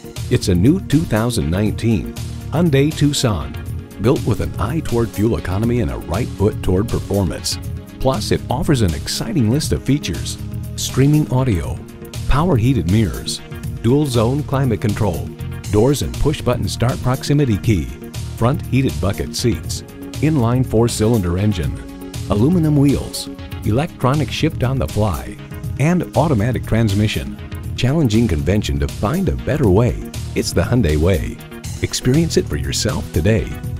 It's a new 2019 Hyundai Tucson, built with an eye toward fuel economy and a right foot toward performance. Plus, it offers an exciting list of features: streaming audio, power heated mirrors, dual zone climate control, doors and push button start proximity key, front heated bucket seats, inline 4-cylinder engine, aluminum wheels, electronic shift on the fly, and automatic transmission. Challenging convention to find a better way. It's the Hyundai way. Experience it for yourself today.